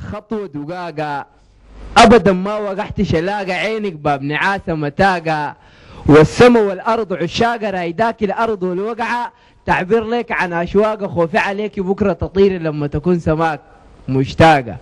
خطوة دقاقة أبدا ما وقحت شلاقة، عينك باب نعاسة متاقة، والسما والأرض عشاقة رايداك الأرض والوقعة، تعبير لك عن أشواقة خوفي عليك بكرة تطير لما تكون سماك مشتاقة.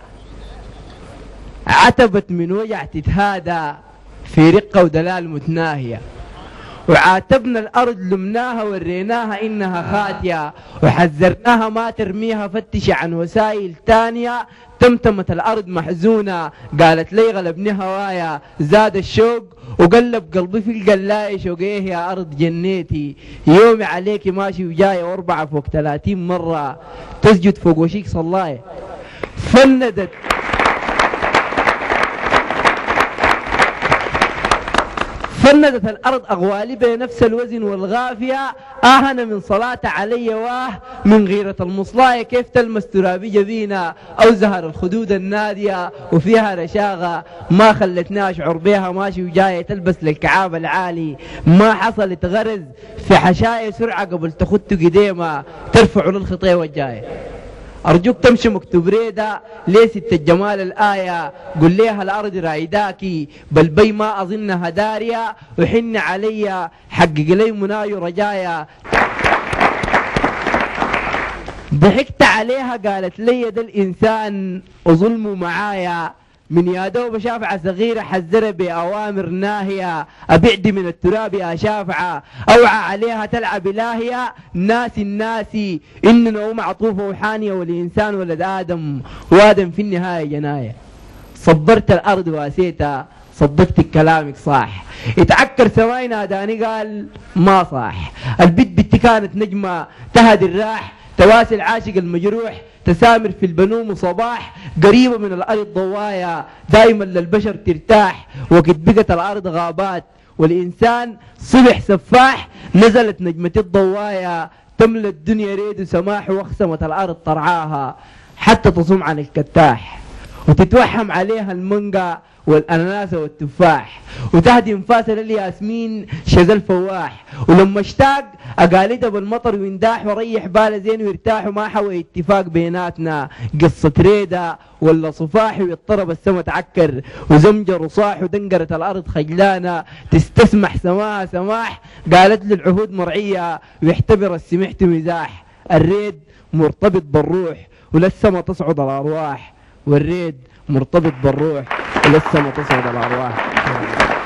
عتبت من وجع تتهادى في رقة ودلال متناهية، وعاتبنا الأرض لمناها وريناها إنها خاتية، وحذرناها ما ترميها فتش عن وسائل تانية. تمتمت الأرض محزونة قالت لي غلبني هوايا، زاد الشوق وقلب قلبي في القلاية، شوقيه يا أرض جنيتي، يومي عليكي ماشي وجاي واربعة فوق 30 مرة تسجد فوق وشيك صلاية. فندت الأرض أغوالي بنفس الوزن والغافية، آهن من صلاة علي واه من غيرة المصلاية، كيف تلمس ترابي جبينة أو زهر الخدود النادية وفيها رشاغة ما خلتني أشعر بيها، ماشي وجاية تلبس للكعاب العالي، ما حصلت غرز في حشاية سرعة قبل تخط قديمة ترفع للخطية والجاية. أرجوك تمشي مكتوب ريدة ليه ست الجمال الآية، قل ليها الأرض رايداكي بل بي ما أظنها دارية، وحن علي حقق لي مناي رجايا. ضحكت عليها قالت لي ده الإنسان وظلمه معايا، من يا دوب شافعة صغيرة حذر بأوامر ناهية، أبعد من التراب يا شافعة أوعى عليها تلعب لاهية. الناسي إننا معطوفة وحانية، والإنسان ولد آدم وآدم في النهاية جناية. صبرت الأرض واسيتها صدقت كلامك صح، اتعكر سماي ناداني قال ما صح، البت كانت نجمة تهدي الراح، تواسي العاشق المجروح تسامر في البنوم وصباح، قريبة من الأرض ضوايا دائما للبشر ترتاح، وقد بقت الأرض غابات والإنسان صبح سفاح، نزلت نجمة الضوايا تملى الدنيا ريد وسماح، واخسمت الأرض طرعاها حتى تصوم عن الكتاح، وتتوحم عليها المانجا والأناناس والتفاح، وتهدي انفاس للياسمين شذا الفواح، ولما اشتاق اقالدها بالمطر وينداح، وريح باله زين ويرتاح، وما حوى اتفاق بيناتنا قصة ريدة ولا صفاح، ويضطرب السما تعكر وزمجر وصاح، ودنقرت الارض خجلانة تستسمح سماها سماح، قالت له العهود مرعية ويحتبر السمحت مزاح، الريد مرتبط بالروح وللسما تصعد الارواح، والريد مرتبط بالروح ولسه ما تصعد الأرواح.